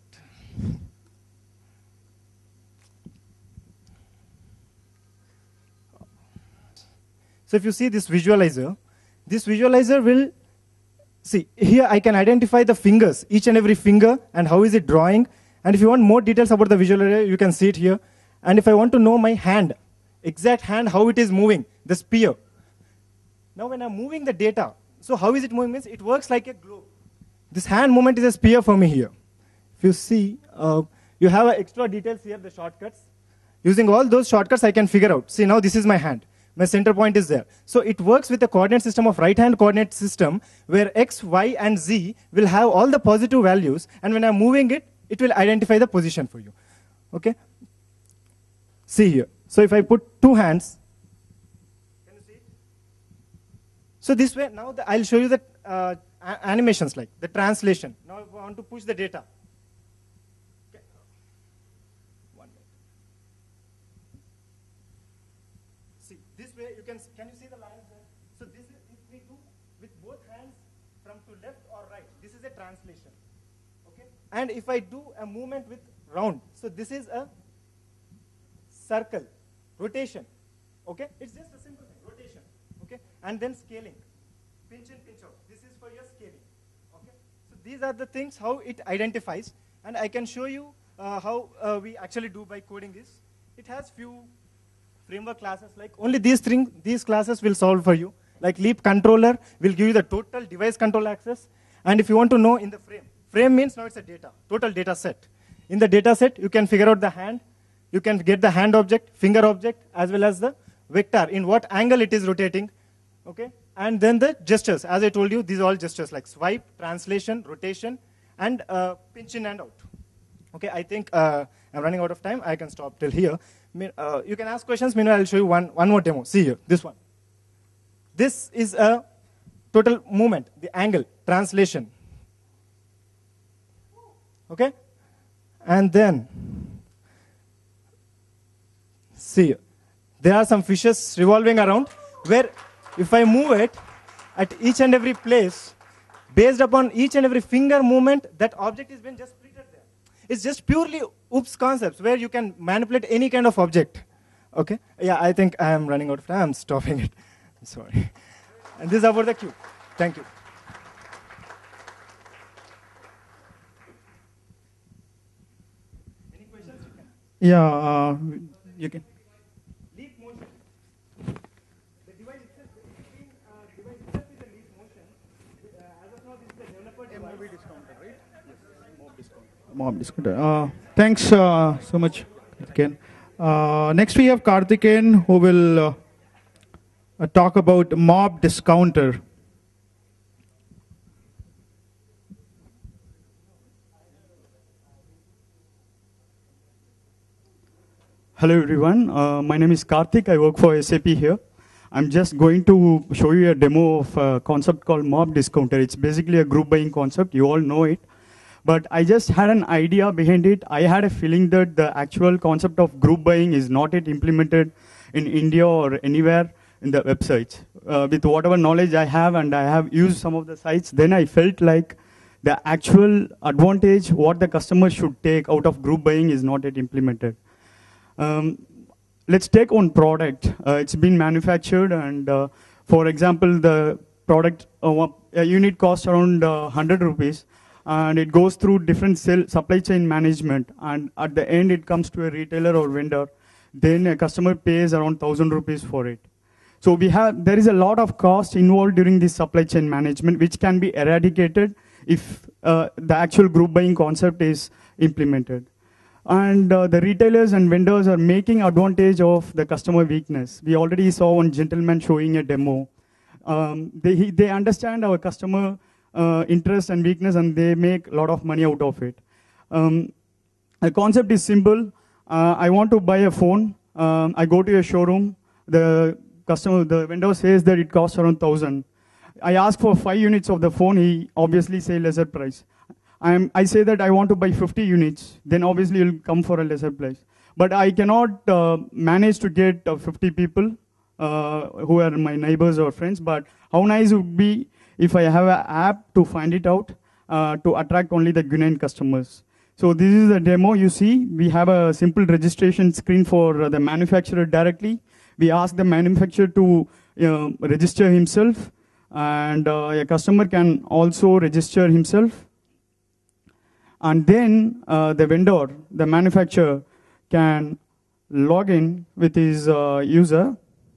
So if you see this visualizer, this visualizer will see, here I can identify the fingers, each and every finger, and how is it drawing. And if you want more details about the visualizer, you can see it here. And if I want to know my hand, exact hand, how it is moving, the spear. Now when I'm moving the data, so how is it moving? Means it works like a globe. This hand movement is a spear for me here. If you see, uh, you have extra details here, the shortcuts. Using all those shortcuts, I can figure out. See, now this is my hand. My center point is there. So it works with a coordinate system of right-hand coordinate system where X, Y, and Z will have all the positive values. And when I'm moving it, it will identify the position for you. Okay? See here. So if I put two hands, can you see it? So this way, now the, I'll show you the uh, animations like the translation. Now if I want to push the data. Okay. One minute. See, this way you can, can you see the lines there? So this is, if we do with both hands from to left or right, this is a translation. Okay. And if I do a movement with round, so this is a circle, rotation. Okay. It's just a simple thing, rotation. Okay. And then scaling, pinch in, pinch out. This is for your scaling. Okay. So these are the things how it identifies, and I can show you uh, how uh, we actually do by coding this. It has few framework classes, like only these things, these classes will solve for you. Like Leap controller will give you the total device control access. And if you want to know in the frame, frame means now it's a data, total data set. In the data set, you can figure out the hand, you can get the hand object, finger object, as well as the vector, in what angle it is rotating, okay? And then the gestures, as I told you, these are all gestures like swipe, translation, rotation, and uh, pinch in and out. Okay, I think uh, I'm running out of time. I can stop till here. Uh, you can ask questions. Meanwhile, I'll show you one, one more demo. See here, this one. This is a total movement, the angle, translation. Okay? And then, see, there are some fishes revolving around where if I move it at each and every place, based upon each and every finger movement, that object is being just treated there. It's just purely OOPS concepts where you can manipulate any kind of object. Okay? Yeah, I think I'm running out of time. I'm stopping it. Sorry. And this is about the cube. Thank you. Any questions? You can. Yeah, uh, you can. Leap motion. The device itself, the uh, device itself is a leap motion. Uh, as of now, this is the developer device. M O B discounter, right? Yes, mob discounter. Mob discounter. Uh, thanks uh, so much, Karthikeyan. Uh, next, we have Karthikeyan, who will uh, uh, talk about mob discounter. Hello everyone, uh, my name is Karthik, I work for S A P here. I'm just going to show you a demo of a concept called mob discounter. It's basically a group buying concept, you all know it. But I just had an idea behind it. I had a feeling that the actual concept of group buying is not yet implemented in India or anywhere in the websites. Uh, with whatever knowledge I have, and I have used some of the sites, then I felt like the actual advantage, what the customer should take out of group buying is not yet implemented. Um, let's take one product. Uh, it's been manufactured, and uh, for example, the product uh, a unit costs around uh, one hundred rupees, and it goes through different sell, supply chain management, and at the end it comes to a retailer or vendor. Then a customer pays around one thousand rupees for it. So we have there is a lot of cost involved during this supply chain management, which can be eradicated if uh, the actual group buying concept is implemented. And uh, the retailers and vendors are making advantage of the customer weakness. We already saw one gentleman showing a demo. Um, they, he, they understand our customer uh, interest and weakness, and they make a lot of money out of it. Um, the concept is simple. Uh, I want to buy a phone. Um, I go to a showroom. The customer, the vendor says that it costs around one thousand. I ask for five units of the phone. He obviously say lesser price. I'm, I say that I want to buy fifty units, then obviously it will come for a lesser price. But I cannot uh, manage to get uh, fifty people uh, who are my neighbors or friends, but how nice it would be if I have an app to find it out uh, to attract only the genuine customers. So this is a demo you see. We have a simple registration screen for uh, the manufacturer directly. We ask the manufacturer to you know, register himself, and uh, a customer can also register himself. And then uh, the vendor, the manufacturer, can log in with his uh, user,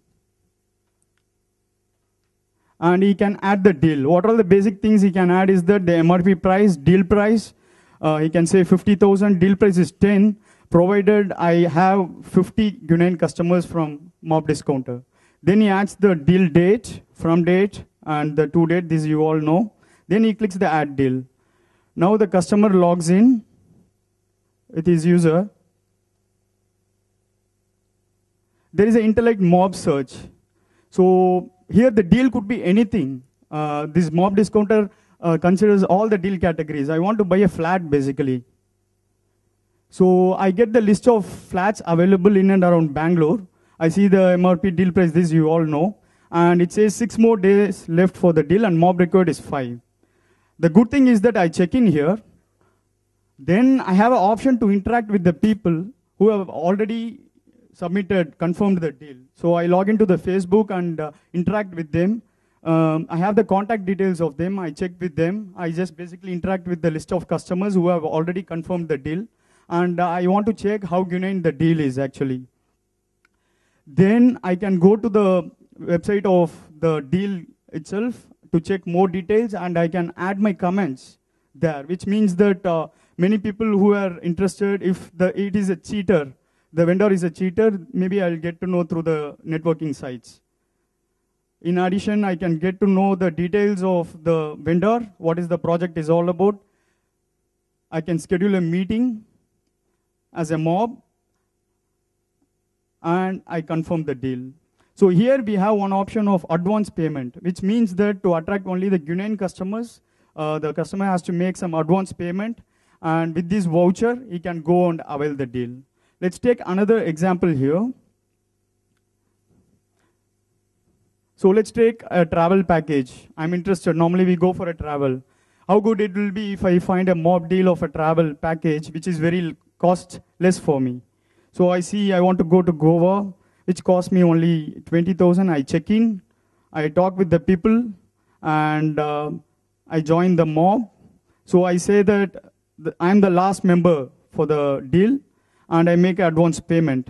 and he can add the deal. What are the basic things he can add is that the M R P price, deal price, uh, he can say fifty thousand, deal price is ten, provided I have fifty genuine customers from mob discounter. Then he adds the deal date, from date, and the to date, this you all know. Then he clicks the add deal. Now the customer logs in with his user. there is an intellect mob search. So here the deal could be anything. Uh, this mob discounter uh, considers all the deal categories. I want to buy a flat basically. So I get the list of flats available in and around Bangalore. I see the M R P deal price, this you all know. And it says six more days left for the deal and mob required is five. The good thing is that I check in here. Then I have an option to interact with the people who have already submitted, confirmed the deal. So I log into the Facebook and uh, interact with them. Um, I have the contact details of them. I check with them. I just basically interact with the list of customers who have already confirmed the deal. And uh, I want to check how genuine the deal is actually. Then I can go to the website of the deal itself to check more details, and I can add my comments there, which means that uh, many people who are interested, if the, it is a cheater, the vendor is a cheater, maybe I'll get to know through the networking sites. In addition, I can get to know the details of the vendor, what is the project is all about. I can schedule a meeting as a mob, and I confirm the deal. So here we have one option of advance payment, which means that to attract only the genuine customers, uh, the customer has to make some advance payment, and with this voucher, he can go and avail the deal. Let's take another example here. So let's take a travel package. I'm interested. Normally we go for a travel. How good it will be if I find a mob deal of a travel package, which is very cost less for me. So I see I want to go to Goa, which cost me only twenty thousand. I check in, I talk with the people, and uh, I join the mob. So I say that I'm the last member for the deal, and I make an advance payment.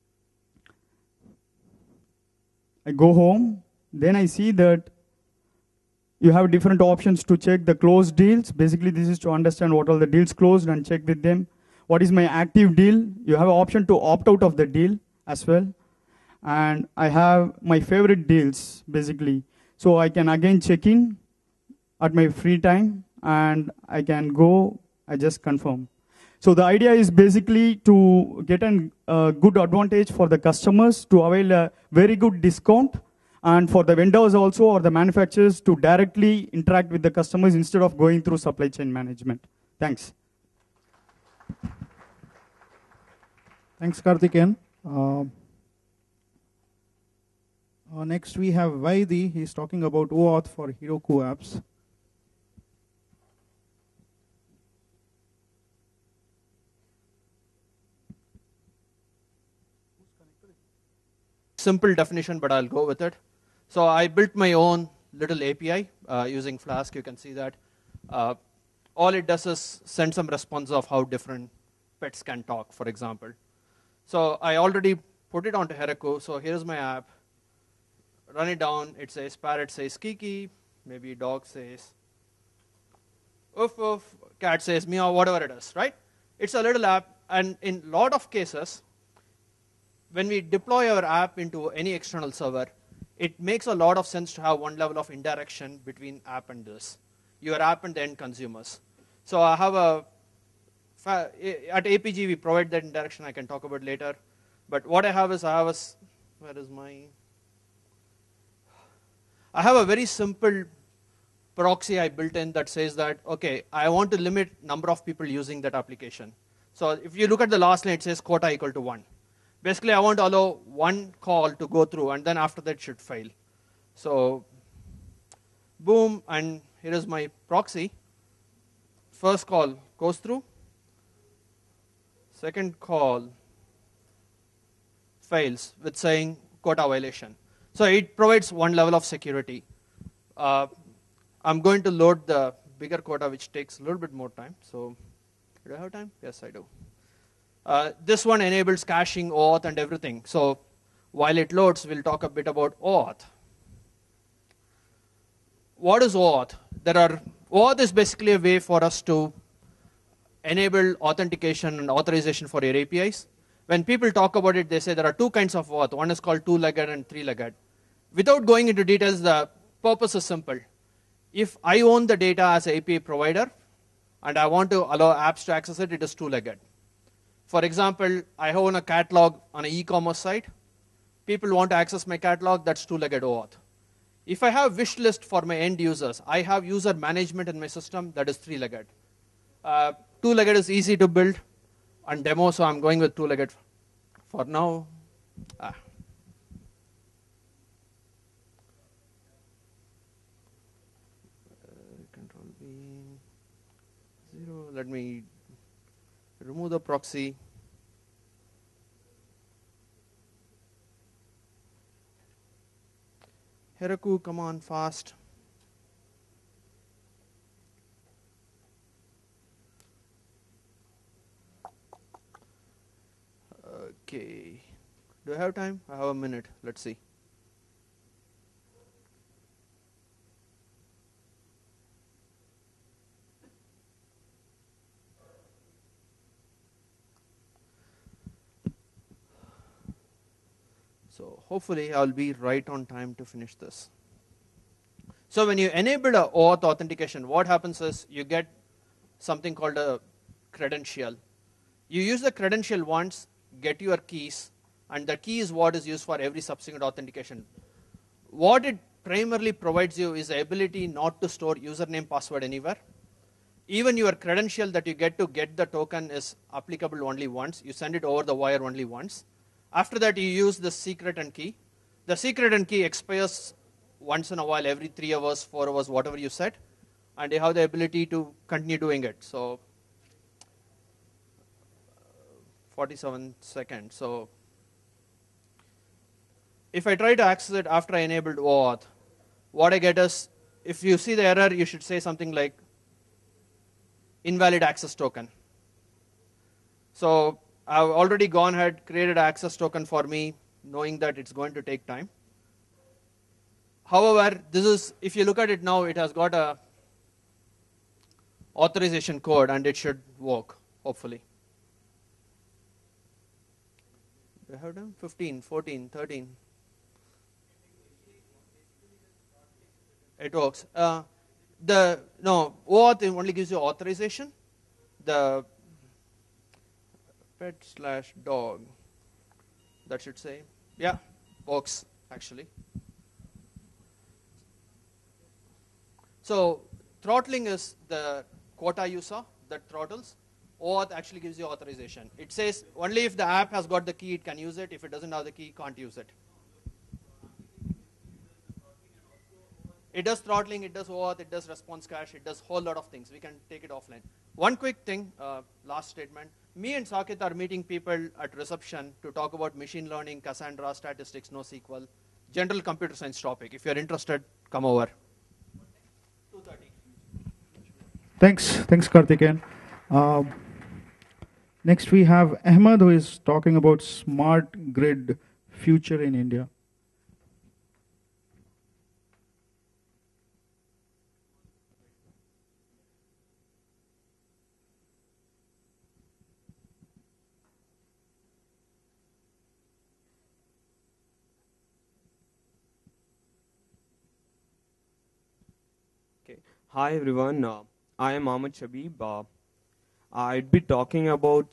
I go home, then I see that you have different options to check the closed deals. Basically, this is to understand what all the deals closed and check with them. What is my active deal? You have an option to opt out of the deal as well. And I have my favorite deals, basically. So I can again check in at my free time, and I can go, I just confirm. So the idea is basically to get a uh, good advantage for the customers to avail a very good discount, and for the vendors also, or the manufacturers, to directly interact with the customers instead of going through supply chain management. Thanks. Thanks, Karthikeyan. Uh, uh, next we have Vaidi. He's talking about OAuth for Heroku apps. Simple definition, but I'll go with it. So I built my own little A P I uh, using Flask. You can see that. Uh, all it does is send some response of how different pets can talk, for example. So I already put it onto Heroku. So here's my app. Run it down. It says parrot says Kiki. Maybe dog says oof oof. Cat says meow. Whatever it is, right? It's a little app, and in a lot of cases, when we deploy our app into any external server, it makes a lot of sense to have one level of interaction between app and this, your app and the end consumers. So I have a, at A P G we provide that interaction, I can talk about later. But what I have is, I have a, where is my, I have a very simple proxy I built in that says that, okay, I want to limit number of people using that application. So if you look at the last line, it says quota equal to one. Basically, I want to allow one call to go through, and then after that, it should fail. So, boom, and here is my proxy. First call goes through. Second call fails with saying quota violation. So it provides one level of security. Uh, I'm going to load the bigger quota, which takes a little bit more time. So, do I have time? Yes, I do. Uh, this one enables caching, OAuth, and everything. So while it loads, we'll talk a bit about OAuth. What is OAuth? There are, OAuth is basically a way for us to enable authentication and authorization for your A P Is. When people talk about it, they say there are two kinds of OAuth. One is called two-legged and three-legged. Without going into details, the purpose is simple. If I own the data as an A P I provider, and I want to allow apps to access it, it is two-legged. For example, I own a catalog on an e-commerce site. people want to access my catalog, that's two-legged OAuth. If I have wish list for my end users, I have user management in my system, that is three-legged. Uh, two-legged is easy to build and demo, so I'm going with two-legged for now. Ah. Control B, zero, let me remove the proxy. Heroku, come on, fast. Okay. Do I have time? I have a minute. Let's see. So hopefully I'll be right on time to finish this. So when you enable a OAuth authentication, what happens is you get something called a credential. You use the credential once, get your keys, and the key is what is used for every subsequent authentication. What it primarily provides you is the ability not to store username, password anywhere. Even your credential that you get to get the token is applicable only once. You send it over the wire only once. After that, you use the secret and key. The secret and key expires once in a while, every three hours, four hours, whatever you set, and you have the ability to continue doing it. So, forty-seven seconds. So, if I try to access it after I enabled OAuth, what I get is, if you see the error, you should say something like invalid access token. So, I've already gone ahead, created an access token for me, knowing that it's going to take time. However, this is, if you look at it now, it has got a authorization code, and it should work, hopefully. Do I have them? fifteen, fourteen, thirteen. It works. Uh, the no, OAuth only gives you authorization. The pet slash dog, that should say, yeah, works actually. So throttling is the quota you saw that throttles. OAuth actually gives you authorization. It says only if the app has got the key it can use it. If it doesn't have the key, can't use it. It does throttling, it does OAuth, it does response cache, it does a whole lot of things. We can take it offline. One quick thing, uh, last statement. Me and Saket are meeting people at reception to talk about machine learning, Cassandra, statistics, NoSQL, general computer science topic. If you're interested, come over. two thirty. Thanks, thanks Karthikeyan. Uh, next we have Ahmed, who is talking about smart grid future in India. Hi everyone, uh, I am Ahmed Shabib. Uh, I'd be talking about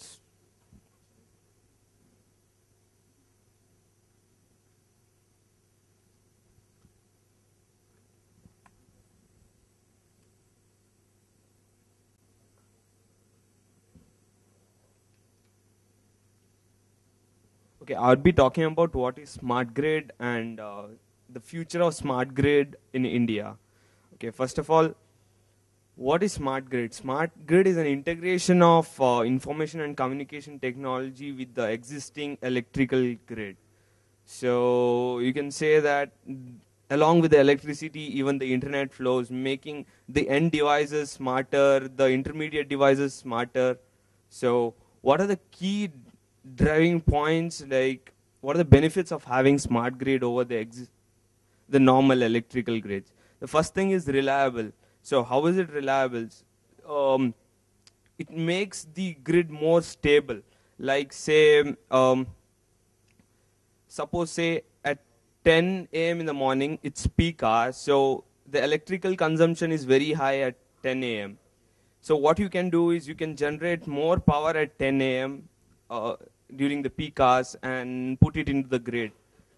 Okay, I'd be talking about what is smart grid and uh, the future of smart grid in India. Okay, first of all, what is smart grid? Smart grid is an integration of uh, information and communication technology with the existing electrical grid. So you can say that along with the electricity, even the internet flows, making the end devices smarter, the intermediate devices smarter. So what are the key driving points, like what are the benefits of having smart grid over the, exi the normal electrical grids? The first thing is reliable. So how is it reliable? Um, it makes the grid more stable. Like say, um, suppose say at ten A M in the morning, it's peak hour. So the electrical consumption is very high at ten A M So what you can do is you can generate more power at ten A M Uh, during the peak hours and put it into the grid. So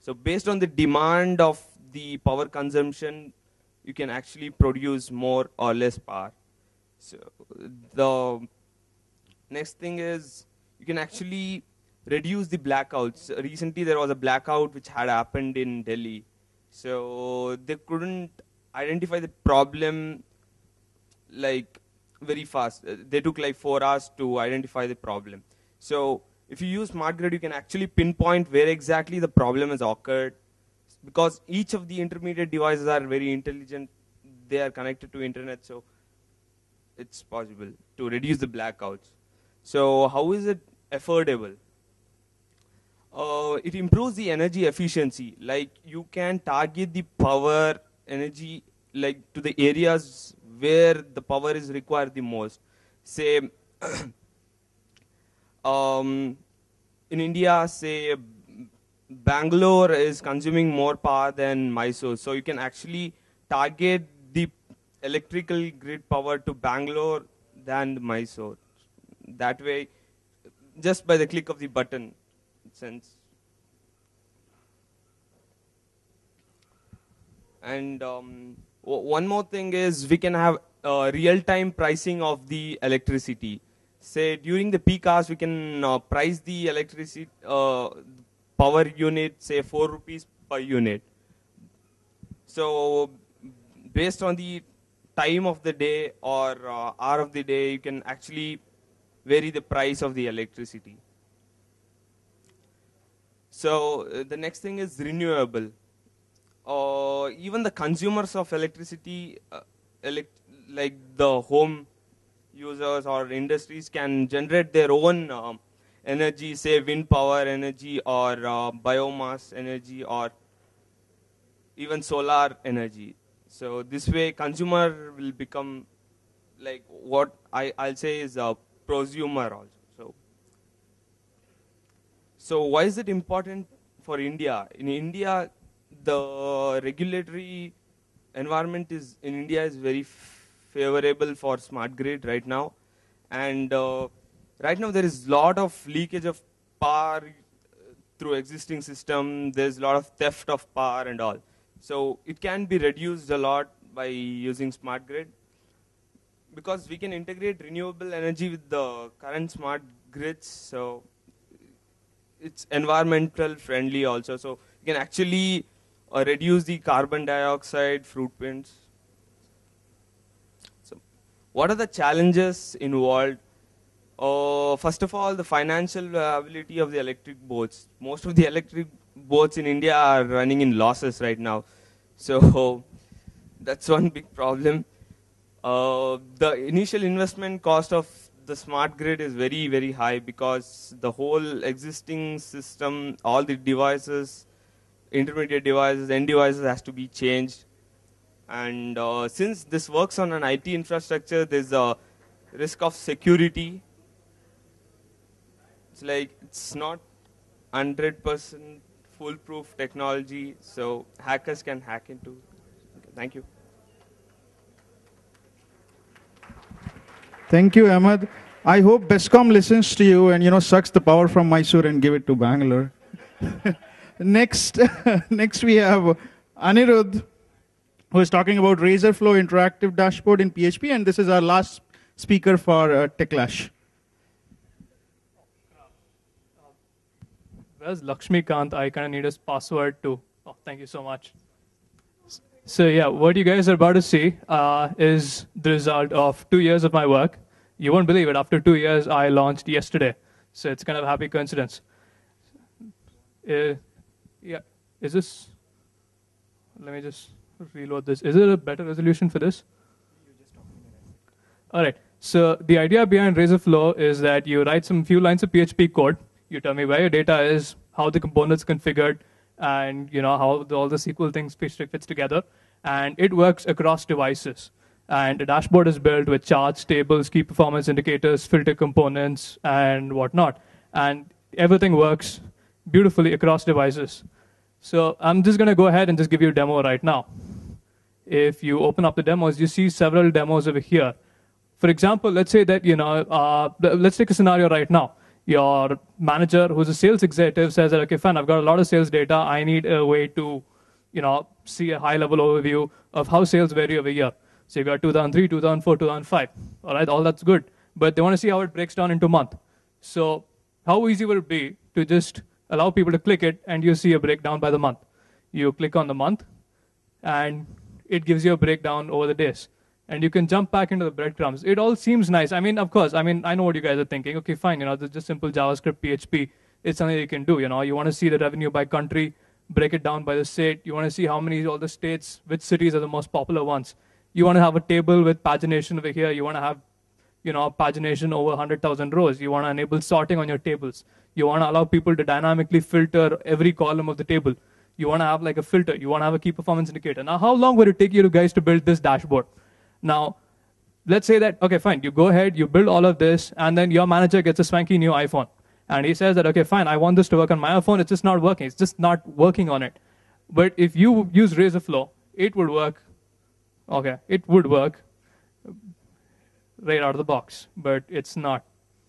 So based on the demand of the power consumption, you can actually produce more or less power. So the next thing is you can actually reduce the blackouts. Recently there was a blackout which had happened in Delhi. So they couldn't identify the problem like very fast. They took like four hours to identify the problem. So if you use smart grid, you can actually pinpoint where exactly the problem has occurred, because each of the intermediate devices are very intelligent. They are connected to internet, so it's possible to reduce the blackouts. So how is it affordable? Uh, it improves the energy efficiency. Like you can target the power energy like to the areas where the power is required the most. Say, um, in India, say Bangalore is consuming more power than Mysore. So you can actually target the electrical grid power to Bangalore than Mysore. That way, just by the click of the button. Sense. And um, one more thing is we can have uh, real-time pricing of the electricity. Say during the peak hours, we can uh, price the electricity uh, power unit, say four rupees per unit. So based on the time of the day or uh, hour of the day, you can actually vary the price of the electricity. So uh, the next thing is renewable. Uh, even the consumers of electricity, uh, elect like the home users or industries, can generate their own um, energy, say wind power energy or uh, biomass energy or even solar energy. So this way consumer will become like what I, I'll say is a prosumer also. So, so why is it important for India? In India, the regulatory environment is in India is very favorable for smart grid right now, and uh, right now there is a lot of leakage of power through existing system. There's a lot of theft of power and all. So it can be reduced a lot by using smart grid, because we can integrate renewable energy with the current smart grids. So it's environmental friendly also. So you can actually uh, reduce the carbon dioxide footprints. So what are the challenges involved? Uh, first of all, the financial viability of the electric boats. Most of the electric boats in India are running in losses right now. So that's one big problem. Uh, the initial investment cost of the smart grid is very, very high, because the whole existing system, all the devices, intermediate devices, end devices has to be changed. And uh, since this works on an I T infrastructure, there's a risk of security. It's like it's not one hundred percent foolproof technology, so hackers can hack into. Okay, thank you. Thank you, Ahmed. I hope BESCOM listens to you and, you know, sucks the power from Mysore and give it to Bangalore. next, next we have Anirudh, who is talking about Razorflow interactive dashboard in P H P, and this is our last speaker for uh, TechLash. Where's Lakshmikant? I kind of need his password too. Oh, thank you so much. So yeah, what you guys are about to see uh, is the result of two years of my work. You won't believe it. After two years, I launched yesterday. So it's kind of a happy coincidence. Uh, yeah, is this? Let me just reload this. Is there a better resolution for this? All right. So the idea behind Razorflow is that you write some few lines of P H P code. You tell me where your data is, how the components configured, and you know how the, all the S Q L things fits together. And it works across devices. And the dashboard is built with charts, tables, key performance indicators, filter components, and whatnot. And everything works beautifully across devices. So I'm just going to go ahead and just give you a demo right now. If you open up the demos, you see several demos over here. For example, let's say that, you know, uh, let's take a scenario right now. Your manager, who's a sales executive, says that, okay, fine, I've got a lot of sales data. I need a way to, you know, see a high-level overview of how sales vary over a year. So you've got two thousand three, two thousand four, two thousand five. All right, all that's good. But they want to see how it breaks down into a month. So how easy would it be to just allow people to click it and you see a breakdown by the month? You click on the month, and it gives you a breakdown over the days. And you can jump back into the breadcrumbs. It all seems nice. I mean, of course, I mean, I know what you guys are thinking. Okay, fine, you know, this is just simple JavaScript, P H P. It's something you can do, you know. You want to see the revenue by country, break it down by the state. You want to see how many, all the states, which cities are the most popular ones. You want to have a table with pagination over here. You want to have, you know, pagination over one hundred thousand rows. You want to enable sorting on your tables. You want to allow people to dynamically filter every column of the table. You want to have like a filter. You want to have a key performance indicator. Now, how long would it take you to guys to build this dashboard? Now, let's say that, okay, fine, you go ahead, you build all of this, and then your manager gets a swanky new iPhone. And he says that, okay, fine, I want this to work on my iPhone. It's just not working. It's just not working on it. But if you use Razorflow, it would work. Okay, it would work right out of the box, but it's not.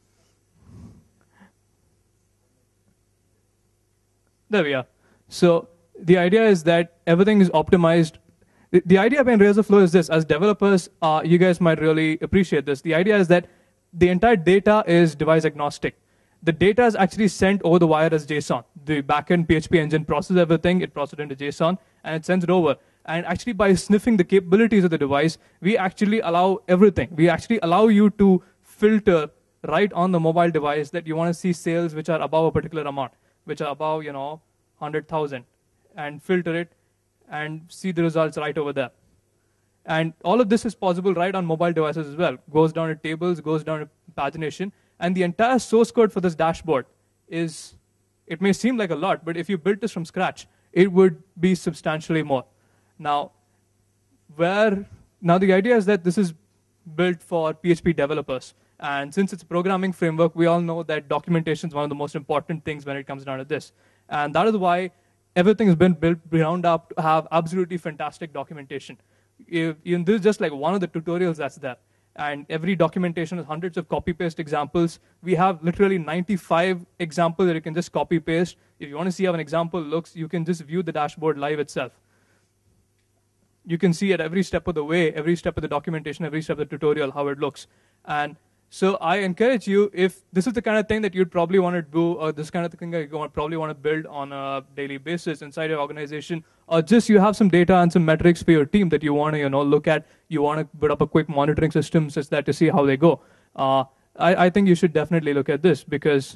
There we are. So the idea is that everything is optimized. The, the idea behind Razorflow is this. As developers, uh, you guys might really appreciate this. The idea is that the entire data is device agnostic. The data is actually sent over the wire as JSON. The backend P H P engine processes everything. It processes it into JSON, and it sends it over. And actually, by sniffing the capabilities of the device, we actually allow everything. We actually allow you to filter right on the mobile device that you want to see sales which are above a particular amount, which are above, you know, one hundred thousand, and filter it and see the results right over there. And all of this is possible right on mobile devices as well. Goes down to tables, goes down to pagination. And the entire source code for this dashboard is, it may seem like a lot, but if you built this from scratch, it would be substantially more. Now, where, now the idea is that this is built for P H P developers. And since it's a programming framework, we all know that documentation is one of the most important things when it comes down to this. And that is why everything has been built ground up to have absolutely fantastic documentation. If, even this is just like one of the tutorials that's there. And every documentation has hundreds of copy-paste examples. We have literally ninety-five examples that you can just copy-paste. If you want to see how an example looks, you can just view the dashboard live itself. You can see at every step of the way, every step of the documentation, every step of the tutorial, how it looks. And so I encourage you, if this is the kind of thing that you'd probably want to do, or this kind of thing that you probably want to build on a daily basis inside your organization, or just you have some data and some metrics for your team that you want to, you know, look at, you want to put up a quick monitoring system such that to see how they go. Uh, I, I think you should definitely look at this because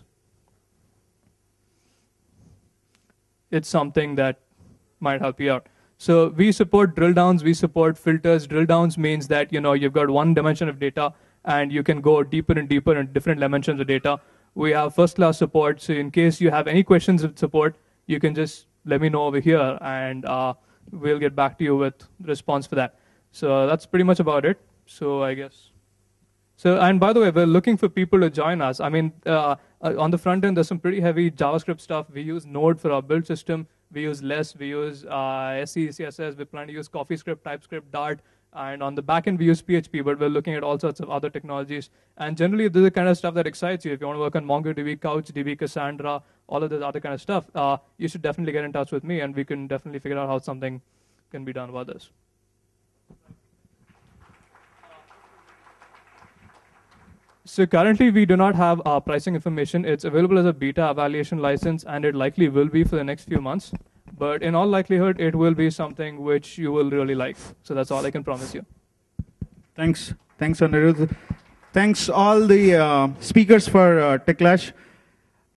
it's something that might help you out. So we support drill downs, we support filters. Drill downs means that, you know, you've got one dimension of data and you can go deeper and deeper in different dimensions of data. We have first class support, so in case you have any questions with support, you can just let me know over here and uh, we'll get back to you with response for that. So that's pretty much about it. So I guess. So, and by the way, we're looking for people to join us. I mean, uh, on the front end, there's some pretty heavy JavaScript stuff. We use Node for our build system. We use Less. We use uh, S E, C S S. We plan to use CoffeeScript, TypeScript, Dart. And on the back end, we use P H P, but we're looking at all sorts of other technologies. And generally, this is the kind of stuff that excites you. If you want to work on MongoDB, CouchDB, Cassandra, all of this other kind of stuff, uh, you should definitely get in touch with me, and we can definitely figure out how something can be done about this. So currently, we do not have uh, pricing information. It's available as a beta evaluation license, and it likely will be for the next few months. But in all likelihood, it will be something which you will really like. So that's all I can promise you. Thanks. Thanks, Anirudh. Thanks all the uh, speakers for uh, TechClash.